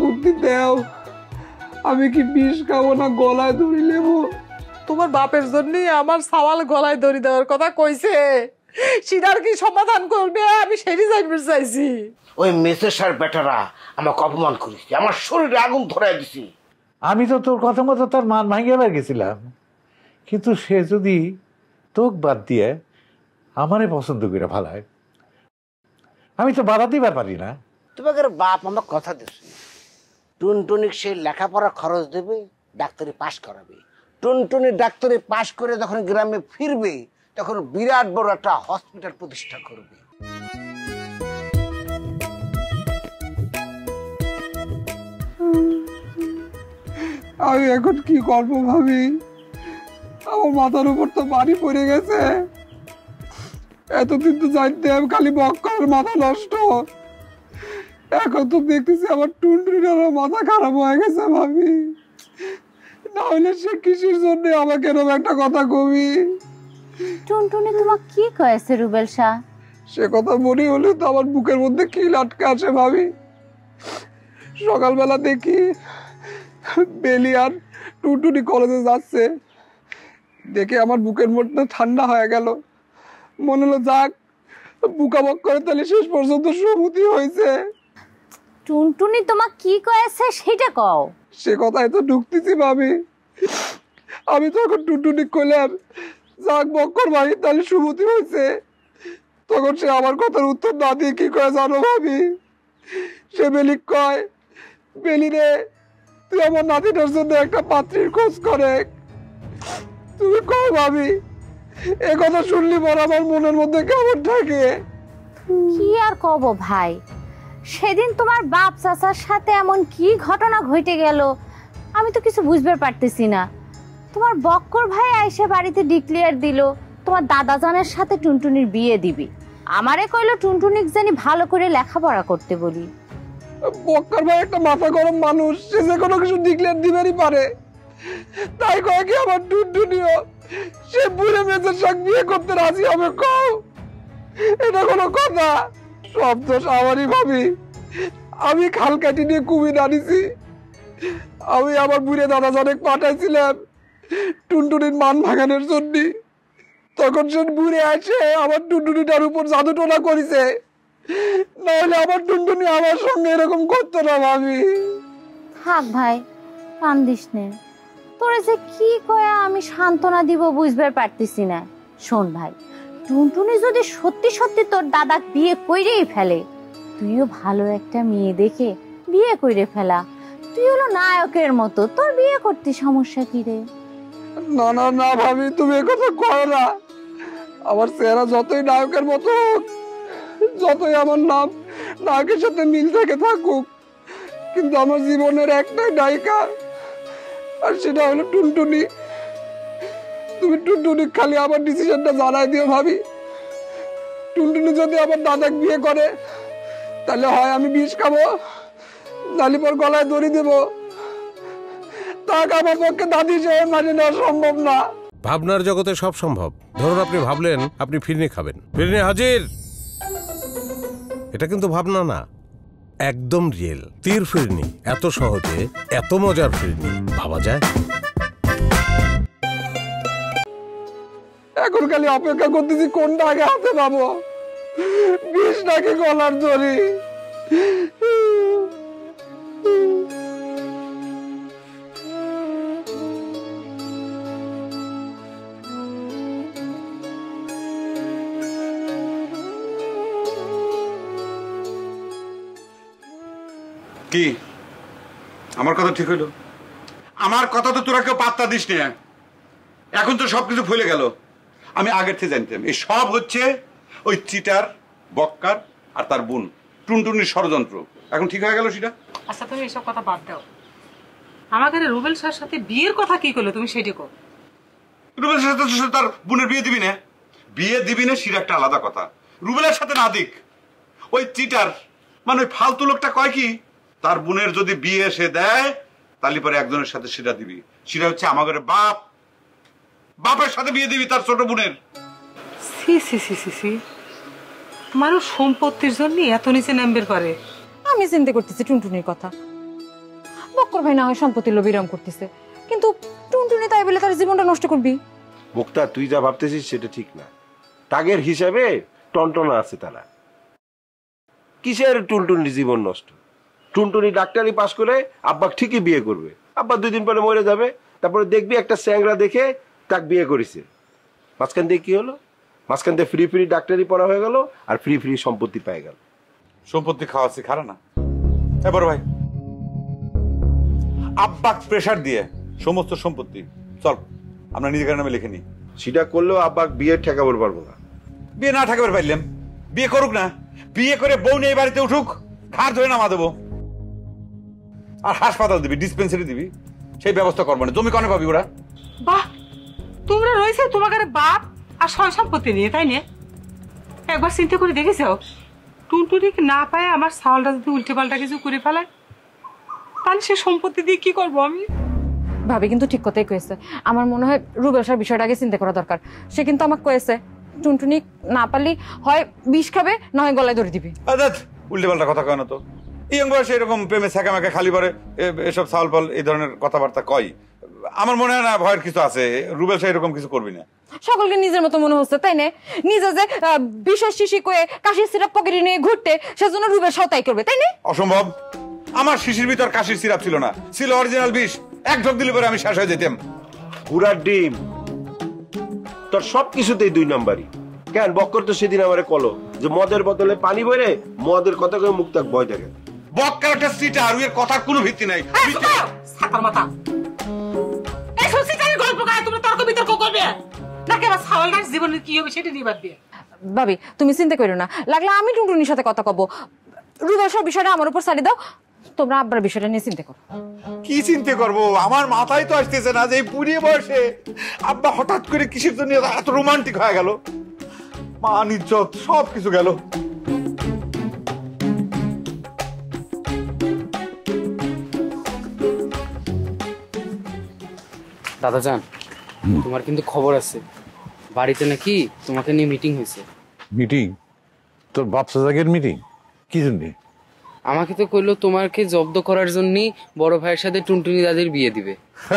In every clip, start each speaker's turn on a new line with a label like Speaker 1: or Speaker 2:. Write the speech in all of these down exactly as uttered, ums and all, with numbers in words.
Speaker 1: বুদ্ধি দেও, আমি কি বিষ খাবো না গলায় দড়ি নেবো?
Speaker 2: তোমার বাপের জন্যই আমার সাওয়াল গলায় দড়ি দেওয়ার কথা কইছে, সেটার কি সমাধান করবে আমি সেটি জানতে চাইছি।
Speaker 3: ওই মেসের সার বেটারা আমাকে অপমান করেছে, আমার শরীরে আগুন ধরাই দিছি।
Speaker 4: আমি তো তোর কথা মতো তার মান ভাঙিয়ে গেছিলাম, কিন্তু সে যদি তোক বাদ দিয়ে আমারে পছন্দ করে ভালায়, আমি তো বাধা দিবার পারি না।
Speaker 3: তোমাদের বাপ আমার কথা দিচ্ছে, টুনটুনিক সে লেখাপড়া খরচ দেবে, ডাক্তারি পাশ করাবে। টুনটুনি ডাক্তারি পাশ করে যখন গ্রামে ফিরবে তখন বিরাট বড় একটা হসপিটাল প্রতিষ্ঠা করবে।
Speaker 1: আমি এখন কি করবো ভাবি? আমার মাথার উপর তো বাড়ি পড়ে গেছে। এতদিন তো জানতাম খালি বক্করের মাথা নষ্ট, এখন তো দেখতেছি আমার টুনটুনিরও মাথা খারাপ হয়ে গেছে ভাবি। না হলে সে কিসের জন্য আমাকে এরকম একটা কথা কবি?
Speaker 5: টুনটুনি তোমাকে কি কয়েছে রুবেল শাহ?
Speaker 1: সে কথা মনে হলে তো আমার বুকের মধ্যে কি লাটকে আসে ভাবি। সকালবেলা দেখি বেলি আর টুনটুনি কলেজে যাচ্ছে, দেখে আমার বুকের মধ্যে ঠান্ডা হয়ে গেল। মনে হলো যাক, বুকা বক করে তাহলে শেষ পর্যন্ত সম্মতি হয়েছে।
Speaker 5: টুনটুনি তোমাকে কি কয়েছে সেটা কও।
Speaker 1: সে কথায় তো ঢুকতেছি ভাবি। আমি তখন টুনটুনি কইলাম যাক বক্কর ভাই তাহলে সম্মতি হয়েছে, তখন সে আমার কথার উত্তর না দিয়ে কি করে জানো ভাবি? সে বেলি কয়, বেলি রে তুই আমার নাতিটার জন্য একটা পাত্রীর খোঁজ করে। তুমি কও ভাবি, এ কথা শুনলি পর আমার মনের মধ্যে কেমন থাকে?
Speaker 5: কি আর কব ভাই, সেদিন তোমার বাপ চাচার সাথে এমন কি ঘটনা ঘটে গেল আমি তো কিছু বুঝতে পারতেছি না। তোমার বক্কর ভাই আইসে বাড়িতে ডিক্লেয়ার দিল তোমার দাদাজানের সাথে টুনটুনির বিয়ে দিবি। আমারে কইলো টুনটুনিক জানি ভালো করে লেখাপড়া করতে বলি।
Speaker 1: বক্কর ভাই একটা মাথা গরম মানুষ, সে যে কোনো কিছু ডিক্লেয়ার দিবেরই পারে। তাই কয় কি আমার টুনটুনিও সে বুড়ে মেয়েদের সঙ্গে বিয়ে করতে রাজি হবে? কও এটা কোনো কথা? সব দোষ আমারই ভাবি। আমি খাল কাটি নিয়ে কুমির আনিছি। আমি আমার বুড়ে দাদা জানে পাঠাইছিলাম টুনটুনির মান ভাঙানোর জন্য। তখন সে বুড়ে আসে আমার টুনটুনিটার উপর জাদু টোনা করেছে, নাহলে আমার টুনটুনি আমার সঙ্গে এরকম করতো না ভাবি।
Speaker 5: থাক ভাই কান্দিস নে, তোরে যে কি কয়া আমি সান্ত্বনা দিব বুঝবার পারতেছি না। শোন ভাই, টুনটুনি যদি সত্যি সত্যি তোর দাদা বিয়ে কইরেই ফেলে, তুইও ভালো একটা মেয়ে দেখে বিয়ে কইরে ফেলা। তুই হলো নায়কের মতো, তোর বিয়ে করতে সমস্যা কি রে?
Speaker 1: না না না ভাবি, তুমি এ কথা করো না। আমার চেহারা যতই নায়কের মতো হোক, যতই আমার নাম নায়কের সাথে মিল থেকে থাকুক, কিন্তু আমার জীবনের একটাই নায়িকা, আর সেটা হলো টুনটুনি। তুমি টুনটুনি খালি আমার ডিসিশনটা জানাই দিও ভাবি। টুনটুনি যদি আমার দাদাকে বিয়ে করে তাহলে হয় আমি বিষ খাবো, নালি পর গলায় দড়ি দেবো। তাকে আমার পক্ষে দাদি হিসেবে মানে নেওয়া সম্ভব না।
Speaker 6: ভাবনার জগতে সব সম্ভব। ধরুন আপনি ভাবলেন আপনি ফিরনি খাবেন, ফিরনি হাজির। এটা কিন্তু ভাবনা না, একদম রিয়েল তীর ফিরনি। এত সহজে এত মজার ফিরনি ভাবা যায়?
Speaker 1: এখন খালি অপেক্ষা করতেছি কোনটা আগে হাতে পাবো, বিষ নাকি গলার দড়ি।
Speaker 7: কি আমার কথা ঠিক হইলো? আমার কথা তো তোরা কেউ পাত্তা দিস নি। এখন তো সবকিছু ভুলে গেল। আমি আগের থেকে জানতাম এই সব হচ্ছে ওই চিটার বক্কার আর তার বোন টুনটুনির ষড়যন্ত্র। এখন ঠিক হয়ে গেল সেটা।
Speaker 2: আচ্ছা তুমি এসব কথা বাদ দাও, আমাদের রুবেল শাহর সাথে বিয়ের কথা কি করলো তুমি সেটা কর।
Speaker 7: রুবেলের সাথে তার বোনের বিয়ে দিবি না? বিয়ে দিবি না সেটা একটা আলাদা কথা, রুবেলের সাথে না দিক। ওই চিটার মানে ওই ফালতু লোকটা কয় কি তার বোনের যদি বিয়ে সে দেয় তাহলে পরে একজনের সাথে সেটা দিবি। সেটা হচ্ছে আমাদের বাপ, বাপের সাথে বিয়ে দিবি তার ছোট বোনের।
Speaker 2: সি সি সি সি সি মানুষ সম্পত্তির জন্য এত নিচে নামবে পারে? আমি চিন্তা করতেছি টুনটুনির কথা।
Speaker 8: বক্কর ভাই না হয় সম্পত্তির লোভ বিরাম করতেছে, কিন্তু টুনটুনি তাই বলে তার জীবনটা নষ্ট করবি?
Speaker 9: মুক্তা, তুই যা ভাবতেছিস সেটা ঠিক না। টাগের হিসাবে টনটনা আছে তারা। কিসের টুনটুনি জীবন নষ্ট? টুনটুনি ডাক্তারি পাশ করে আব্বা ঠিকই বিয়ে করবে। আব্বা দুই দিন পরে মরে যাবে, তারপরে দেখবি একটা স্যাংরা দেখে তাক বিয়ে করেছে। মাঝখান দিয়ে কি হলো? মাঝখান দিয়ে ফ্রি ফ্রি ডাক্তারি পড়া হয়ে গেল আর ফ্রি ফ্রি সম্পত্তি পেয়ে গেল।
Speaker 7: সম্পত্তি খাওয়াচ্ছি খারা না এবার ভাই, আব্বা প্রেসার দিয়ে সমস্ত সম্পত্তি চল আমরা নিজের নামে লিখে নিই।
Speaker 9: সেটা করলেও আব্বা বিয়ে ঠেকাবার পারবো না।
Speaker 7: বিয়ে না ঠেকাবার পারলাম, বিয়ে করুক না, বিয়ে করে বউ নিয়ে বাড়িতে উঠুক, ঘাড় ধরে নামা দেবো, আর হাসপাতাল দিবি, ডিসপেন্সারি দিবি, সেই ব্যবস্থা করবো না। জমি কনে পাবি ওরা?
Speaker 2: বাহ, তোমরা রয়েছে তোমাকে বাপ আর সয় সম্পত্তি নিয়ে, তাই না? একবার চিন্তা করে দেখেছ টুনটুনি না পায় আমার ছাওয়ালটা যদি উল্টে পাল্টা কিছু করে ফেলায়, তাহলে সে সম্পত্তি দিয়ে কি করবো আমি?
Speaker 8: ভাবি কিন্তু ঠিক কথাই কয়েছে। আমার মনে হয় রুবেল সাহেব বিষয়টা আগে চিন্তা করা দরকার। সে কিন্তু আমাকে কয়েছে টুনটুনি না পারলি হয় বিষ খাবে, না হয় গলায় ধরে দিবি।
Speaker 7: উল্টে পাল্টা কথা কয় না তো। ইয়ং বয়সে এরকম প্রেমে ছ্যাঁকা ম্যাঁকা খালি পরে এসব ছাওয়াল পাল এই ধরনের কথাবার্তা কয়। আমার মনে হয় না ভয়ের কিছু আছে। রুবেল সাহেব এরকম কিছু করবি না।
Speaker 8: সকলকে নিজের মতো মনে হচ্ছে, তাই না? নিজে যে বিষয় শিশি কয়ে কাশির সিরাপ পকেটে নিয়ে ঘুরতে, সেজন্য রুবেল সাহেব তাই করবে, তাই না?
Speaker 7: অসম্ভব। আমার শিশির ভিতর কাশির সিরাপ ছিল না, ছিল অরিজিনাল বিষ। এক ঢোক দিলে পরে আমি শেষ হয়ে যেতাম।
Speaker 9: ঘোড়ার ডিম, তোর সব কিছুতেই দুই নাম্বারই। কেন বক্কর তো সেদিন আমারে কলো যে মদের বদলে পানি বইরে মদের কথা কয়ে মুক্তাক ভয় দেখে।
Speaker 7: বক্কার একটা সিটা আর এর কথার কোনো ভিত্তি নাই।
Speaker 2: ছাতার মাথা এই সুসিটার গল্প গায় তোমরা তর্ক বিতর্ক করবে নাকি? আমার ছাওয়ালটার জীবনের কি হবে সেটা নিয়ে বাদ দিয়ে।
Speaker 8: ভাবি তুমি চিন্তা করো না, লাগলে আমি টুনটুনির সাথে কথা কব। রুবেল সাহেব বিষয়টা আমার উপর ছাড়ি দাও, তোমরা আব্বার বিষয়টা নিয়ে চিন্তা করো।
Speaker 7: কি চিন্তা করবো? আমার মাথায় তো আসতেছে না যে এই পুরিয়ে বয়সে আব্বা হঠাৎ করে কিসের জন্য এত রোমান্টিক হয়ে গেল। মান ইজ্জত সব কিছু গেল।
Speaker 10: দাদা জান, তোমার কিন্তু খবর আছে, বাড়িতে নাকি তোমাকে নিয়ে মিটিং হয়েছে।
Speaker 4: মিটিং? তোর বাপ সাজাগের মিটিং? কি জন্যে?
Speaker 10: আমাকে তো কইলো তোমাকে জব্দ করার জন্যই বড় ভাইয়ের সাথে টুনটুনি দাদির বিয়ে দিবে।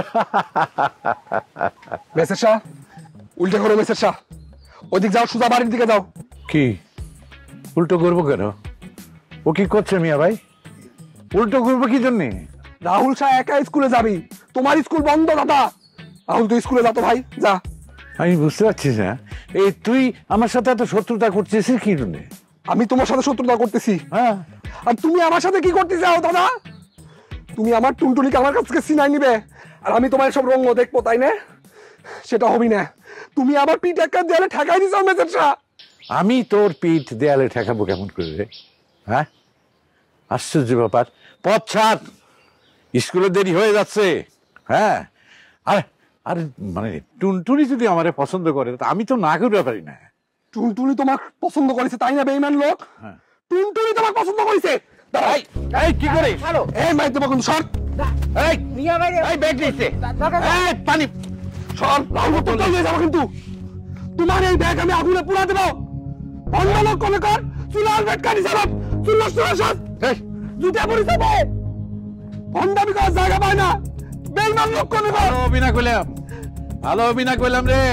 Speaker 1: মেসের শাহ, উল্টো করো মেসের শাহ। ওদিক যাও, সুজা বাড়ির দিকে যাও।
Speaker 4: কি উল্টো করবো কেন? ও কি করছে মিয়া ভাই? উল্টো করবো কি জন্যে?
Speaker 1: রাহুল শাহ একা স্কুলে যাবি, তোমার স্কুল বন্ধ দাদা। রাহুল তুই স্কুলে যা তো ভাই, যা।
Speaker 4: আমি বুঝতে পারছিস না, এই তুই আমার সাথে এত শত্রুতা করছিস কি জন্যে?
Speaker 1: আমি তোমার সাথে শত্রুতা করতেছি?
Speaker 4: হ্যাঁ।
Speaker 1: আর তুমি আমার সাথে কি করতে চাও দাদা? তুমি আমার টুনটুনিকে আমার কাছ থেকে সিনাই নিবে, আর আমি তোমার সব রঙ দেখবো, তাই না? সেটা হবি না। তুমি আবার পিঠ একটা দেয়ালে ঠেকাই দিছো মেসের শাহ।
Speaker 4: আমি তোর পিঠ দেয়ালে ঠেকাবো কেমন করে রে? হ্যাঁ, আশ্চর্য ব্যাপার। পথ ছাড়, স্কুলে দেরি হয়ে যাচ্ছে। হ্যাঁ, আর আর মানে টুনটুনি যদি আমারে পছন্দ করে তা আমি তো না করতে পারি না।
Speaker 1: টুনটুনি তোমার পছন্দ করেছে, তাই না বেঈমান লোক?
Speaker 4: হ্যাঁ,
Speaker 1: টুনটুনি তোমার পছন্দ করেছে।
Speaker 4: এই এই কি করে?
Speaker 1: এই মাই দেবো কিন্তু সর।
Speaker 4: এই নিয়া বাইরে, এই ব্যাগ দিতে। এই পানি
Speaker 1: সর, রাহুল তো চলে যাবো কিন্তু। তোমার এই ব্যাগ আমি আগুনে পুরা দেবো। বন্ধ লোক কনে কর, চুলার ব্যাগ কাটি চালাব, চুলার চুলার সাজ। এই জুতা পরে যাবে, ভন্ডামি করার জায়গা পায় না। বেঈমান লোক কনে কর।
Speaker 4: ভালো অভিনয় করলাম, ভালো অভিনয় করলাম রে।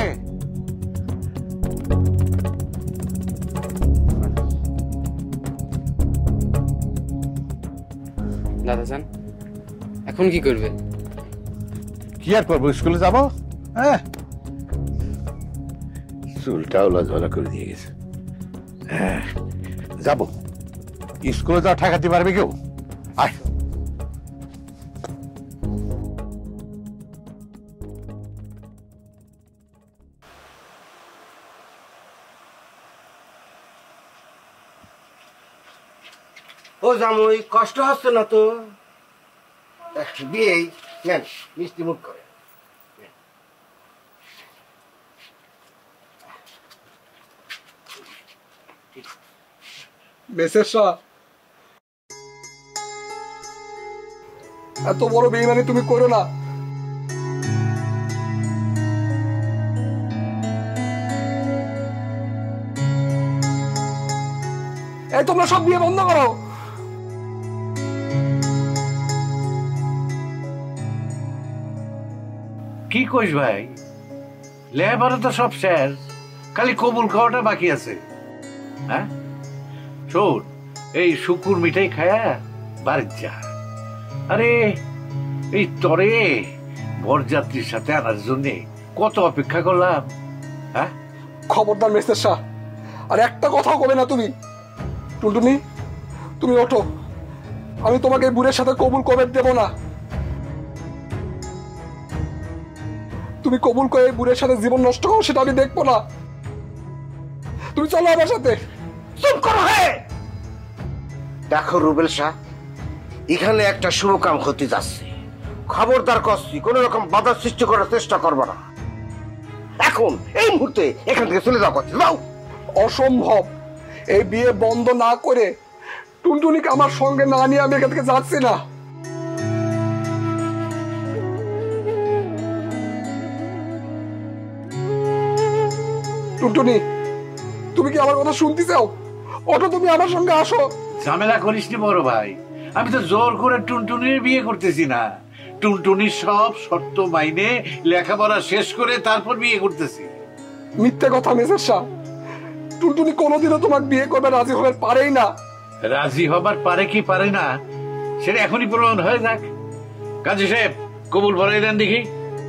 Speaker 10: দাদা জান, এখন কি করবে?
Speaker 4: কি আর করবো, স্কুলে যাবো। হ্যাঁ, চুলটাও লজলা করে দিয়ে গেছে। হ্যাঁ, যাবো। স্কুলে যাও, ঠেকাতে পারবে কেউ? আয়।
Speaker 3: ও জামুই, কষ্ট হচ্ছে না তো? বিয়ে নেন, মিষ্টি মুখ করে।
Speaker 1: মেসের শাহ, এত বড় বেঈমানি তুমি করো না। এই তোমরা সব বিয়ে বন্ধ করো।
Speaker 4: কি কইস ভাই, লেবারও তো সব শেষ, খালি কবুল খাওয়াটা বাকি আছে। হ্যাঁ শোন, এই শুকুর মিঠাই খায়া বাড়ি যা। আরে এই তরে বরযাত্রীর সাথে আনার জন্য কত অপেক্ষা করলাম। হ্যাঁ
Speaker 1: খবরদার মেস্টার শাহ, আর একটা কথাও কবে না তুমি। টুনটুনি তুমি ওঠো, আমি তোমাকে বুড়ের সাথে কবুল কবে দেব না। তুমি কবুল করে বুড়ের সাথে জীবন নষ্ট করো সেটা আমি দেখবো না। তুমি চলো আমার সাথে।
Speaker 3: চুপ করো হে। দেখো রুবেল শাহ, এখানে একটা শুভ কাম হতে যাচ্ছে, খবরদার কষ্টি কোন রকম বাধা সৃষ্টি করার চেষ্টা করবো না। এখন এই মুহূর্তে এখান থেকে চলে যাও, করছে যাও।
Speaker 1: অসম্ভব, এই বিয়ে বন্ধ না করে টুনটুনিকে আমার সঙ্গে না নিয়ে আমি এখান থেকে যাচ্ছি না। টুনটুনি তুমি কি আমার কথা শুনতে চাও? ওটা তুমি আমার সঙ্গে আসো।
Speaker 4: ঝামেলা করিস নি বড় ভাই, আমি তো জোর করে টুনটুনির বিয়ে করতেছি না। টুনটুনির সব শর্ত মাইনে লেখাপড়া শেষ করে তারপর বিয়ে করতেছি।
Speaker 1: মিথ্যে কথা মেজর শাহ, টুনটুনি কোনোদিনও তোমাকে বিয়ে করবে রাজি হবার পারেই না।
Speaker 4: রাজি হবার পারে কি পারে না সেটা এখনই প্রমাণ হয়ে যাক। কাজী সাহেব কবুল ভরাই দেন দেখি।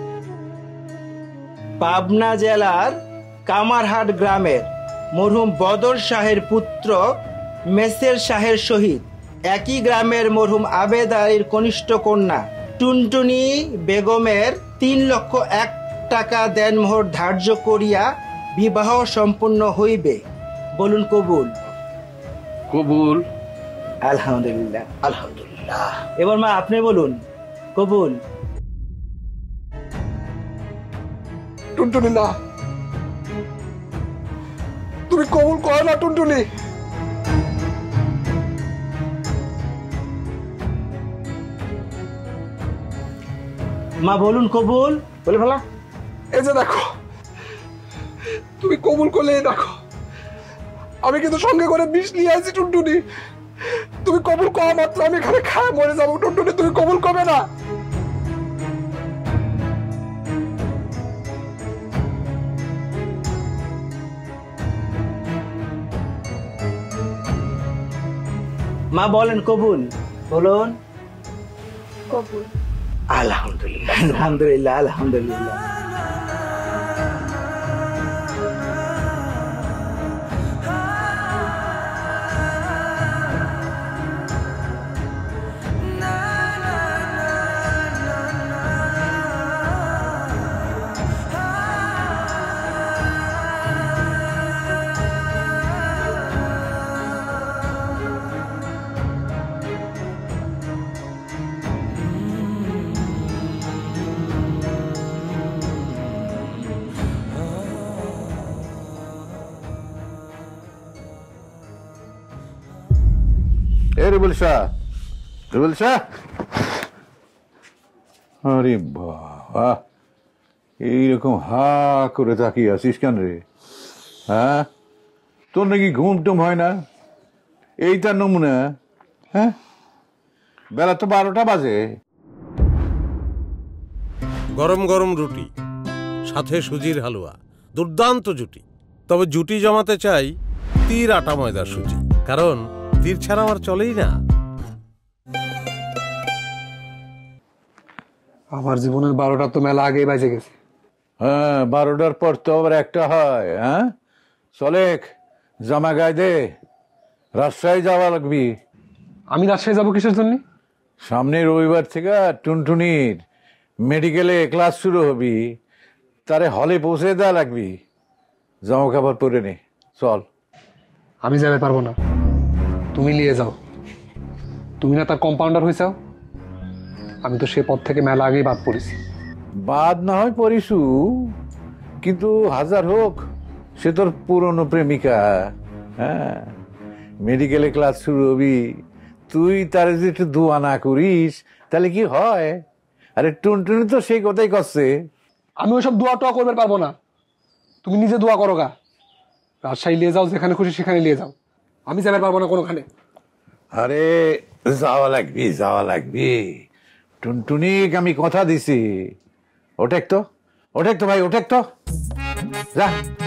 Speaker 11: পাবনা জেলার কামারহাট গ্রামের মরহুম বদর শাহের পুত্র মেসের শাহের সহিত একই গ্রামের মরহুম আবেদ আলীর কনিষ্ঠ কন্যা টুনটুনি বেগমের তিন লক্ষ এক টাকা দেনমোহর ধার্য করিয়া বিবাহ সম্পন্ন হইবে। বলুন কবুল।
Speaker 4: কবুল।
Speaker 11: আলহামদুলিল্লাহ আলহামদুলিল্লাহ। এবার মা আপনি বলুন কবুল।
Speaker 1: টুনটুনি না, তুমি কবুল করো না টুনটুনি।
Speaker 11: মা বলুন কবুল।
Speaker 3: বলে ফেলা।
Speaker 1: এই যে দেখো, তুমি কবুল করলে দেখো আমি কিন্তু সঙ্গে করে বিষ নিয়ে আসছি টুনটুনি। তুমি কবুল করা মাত্র আমি এখানে খায় মরে যাবো। টুনটুনি তুমি কবুল করবে না?
Speaker 11: মা বলেন কবুল। বলুন
Speaker 5: কবুল।
Speaker 11: আলহামদুলিল্লাহ আলহামদুলিল্লাহ আলহামদুলিল্লাহ।
Speaker 4: রুবেল শাহ, রুবেল শাহ। আরে বাবা, এইরকম হা করে তাকিয়ে আছিস কেন রে? হ্যাঁ তোর নাকি ঘুম টুম হয় না? এইটা নমুনা। হ্যাঁ বেলা তো বারোটা বাজে।
Speaker 6: গরম গরম রুটি, সাথে সুজির হালুয়া, দুর্দান্ত জুটি। তবে জুটি জমাতে চাই তীর আটা ময়দার সুজি, কারণ তীর ছাড়া আমার চলেই না।
Speaker 1: আমার জীবনের বারোটা তো মেলা আগেই বাজে গেছে।
Speaker 4: হ্যাঁ বারোটার পর তো আবার একটা হয়। হ্যাঁ চলে জামা গায়ে দে, রাজশাহী যাওয়া লাগবি।
Speaker 1: আমি রাজশাহী যাবো কিসের জন্য?
Speaker 4: সামনে রবিবার থেকে টুনটুনির মেডিকেলে ক্লাস শুরু হবি, তারে হলে পৌঁছে দেওয়া লাগবি। জামা কাপড় পরে নে, চল।
Speaker 1: আমি যাবে পারবো না, তুমি নিয়ে যাও। তুমি না তার কম্পাউন্ডার হয়েছাও, আমি তো সে পদ থেকে মেলা আগেই বাদ পড়েছি।
Speaker 4: বাদ না হয় পড়িসু, কিন্তু হাজার হোক সে তোর পুরনো প্রেমিকা। হ্যাঁ মেডিকেলে ক্লাস শুরু হবি, তুই তার যদি একটু দোয়া না করিস তাহলে কি হয়? আরে টুনটুনি তো সেই কথাই করছে।
Speaker 1: আমি ওইসব দোয়া টোয়া করবে পারবো না, তুমি নিজে দোয়া করো গা। রাজশাহী নিয়ে যাও, যেখানে খুশি সেখানে নিয়ে যাও, আমি যাবে পারবো না কোনোখানে।
Speaker 4: আরে যাওয়া লাগবি, যাওয়া লাগবি। টুনটুনিক আমি কথা দিছি, ওঠেক তো, ওঠেক তো ভাই, ওঠেক তো, যা।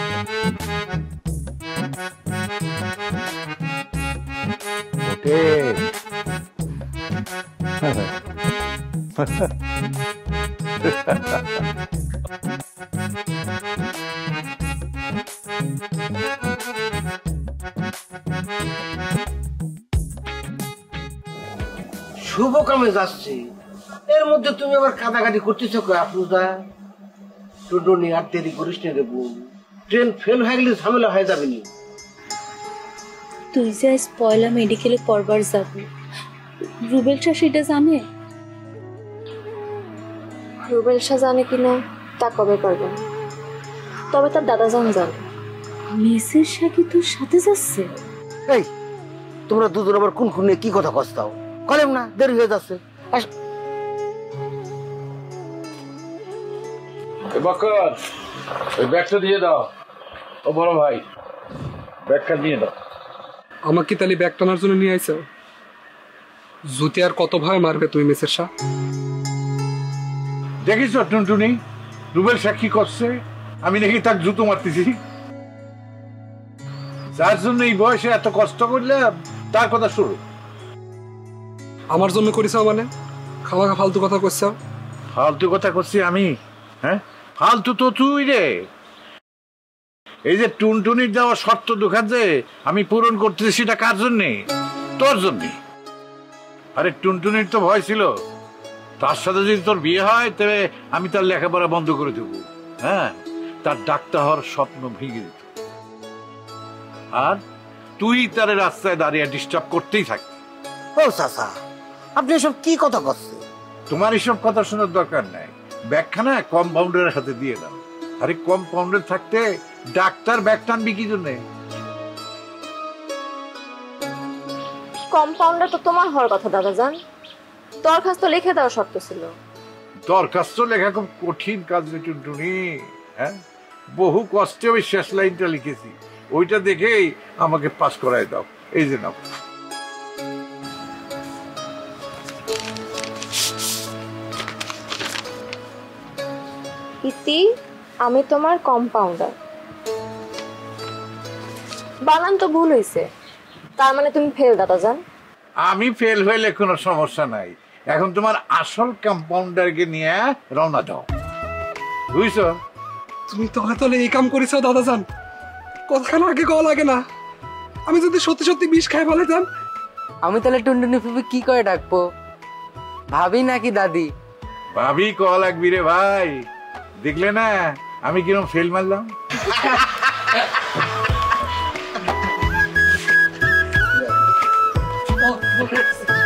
Speaker 3: শুভ কামে যাচ্ছে, এর মধ্যে তুমি আবার কাটাকাটি করতেছো আফরুজা। টুনটুনি আর দেরি করিস না রে বোন, ট্রেন ফেল হয়ে গেলে ঝামেলা হয়ে যাবে নি।
Speaker 12: তুই যে আজ পয়লা মেডিকেলে পড়বার যাবি, রুবেল শাহ সেটা জানে?
Speaker 8: রুবেল শাহ জানে কিনা তা কবে পারবে না, তবে তার দাদা জান জানে।
Speaker 12: মেসের শাহ কি তোর সাথে যাচ্ছে?
Speaker 3: এই তোমরা দুজন আবার কোন খুনে কি কথা কস্তাও? কলেম না, দেরি হয়ে যাচ্ছে।
Speaker 4: বকর, ওই ব্যাগটা দিয়ে দাও। ও বড় ভাই, ব্যাগটা দিয়ে দাও।
Speaker 1: আমাকে তাহলে ব্যাগ টানার জন্য নিয়ে আইছো? জুতি আর কত ভয় মারবে তুমি মেসের শাহ?
Speaker 4: দেখিস টুনটুনি, রুবেল শাহ কি করছে? আমি নাকি তার জুতো মারতেছি। যার জন্য এই বয়সে এত কষ্ট করলে তার কথা শুরু।
Speaker 1: আমার জন্য করিস মানে? খাওয়া ফালতু কথা করছ?
Speaker 4: ফালতু কথা করছি আমি? হ্যাঁ, ফালতু তো তুই রে। এই যে টুনটুনির দেওয়া শর্ত দুখান যে আমি পূরণ করতেছি, সেটা কার জন্যে? তোর জন্যে। আরে টুনটুনির তো ভয় ছিল তার সাথে যদি তোর বিয়ে হয় তবে আমি তার লেখাপড়া বন্ধ করে দেব। হ্যাঁ, তার ডাক্তার হওয়ার স্বপ্ন ভেঙে দিত। আর তুই তার রাস্তায় দাঁড়িয়ে ডিস্টার্ব করতেই থাকবি।
Speaker 3: ও চাচা, আপনি এসব কি কথা করছেন?
Speaker 4: তোমার এসব কথা শোনার দরকার নাই। ব্যাগখানা কম্পাউন্ডারের হাতে দিয়ে দাও। আরে কম্পাউন্ডার থাকতে ডাক্তার ব্যাগ টানবি কি জন্যে?
Speaker 8: কম্পাউন্ডার তো তোমার হওয়ার কথা দাদা জান, দরখাস্ত লিখে দেওয়ার শর্ত ছিল।
Speaker 4: দরখাস্ত লেখা খুব কঠিন কাজ রে টুনটুনি। হ্যাঁ, বহু কষ্টে ওই শেষ লাইনটা লিখেছি, ওইটা দেখেই আমাকে পাস করায় দাও। এই যে নাও।
Speaker 8: ইতি, আমি তোমার কম্পাউন্ডার। বানান তো ভুল হয়েছে, তার মানে তুমি ফেল দাদা জান।
Speaker 4: আমি ফেল হইলে কোনো সমস্যা নাই। এখন তোমার আসল কম্পাউন্ডারকে নিয়ে রওনা দাও, বুঝছ?
Speaker 1: তুমি তলে তলে এই কাম করেছ দাদা জান, কতখানা আগে কল লাগে না? আমি যদি সত্যি সত্যি বিষ খাই বলে যান,
Speaker 10: আমি তাহলে টুনটুনি ফুপি কি করে ডাকবো? ভাবি নাকি দাদি?
Speaker 4: ভাবি কল লাগবি রে ভাই। দেখলে না আমি কিরম ফেল মারলাম?
Speaker 1: Oh,